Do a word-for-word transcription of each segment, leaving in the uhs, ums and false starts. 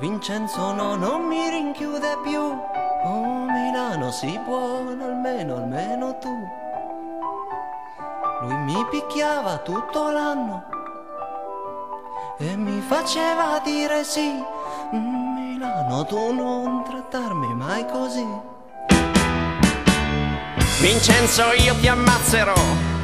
Vincenzo no, non mi rinchiude più. Oh Milano, sii buono, almeno, almeno tu. Lui mi picchiava tutto l'anno e mi faceva dire sì. Mm, Milano, tu non trattarmi mai così. Vincenzo, io ti ammazzerò,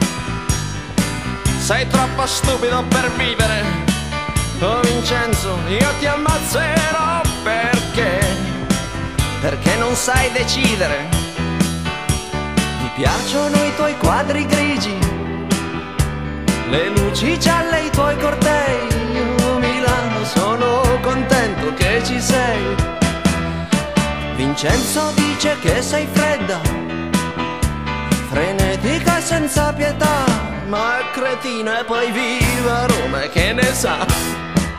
sei troppo stupido per vivere. Oh Vincenzo, io ti ammazzerò perché? Perché non sai decidere. Mi piacciono i tuoi quadri grigi, le luci gialle, i tuoi cortei. Oh Milano, sono contento che ci sei. Vincenzo dice che sei fredda, frenetica e senza pietà, ma è cretino e poi viva Roma, e che ne sa.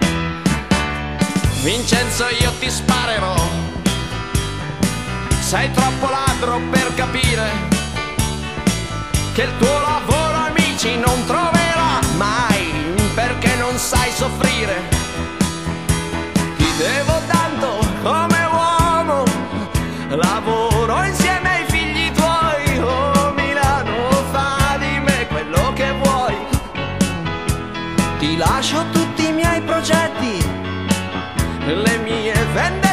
Vincenzo, io ti sparerò, sei troppo ladro per capire che il tuo lavoro amici non troverà mai, perché non sai soffrire. Ti devo tanto come uomo, lavoro insieme ai figli tuoi. Oh Milano, fa di me quello che vuoi. Ti lascio tutti i miei progetti, le mie vendette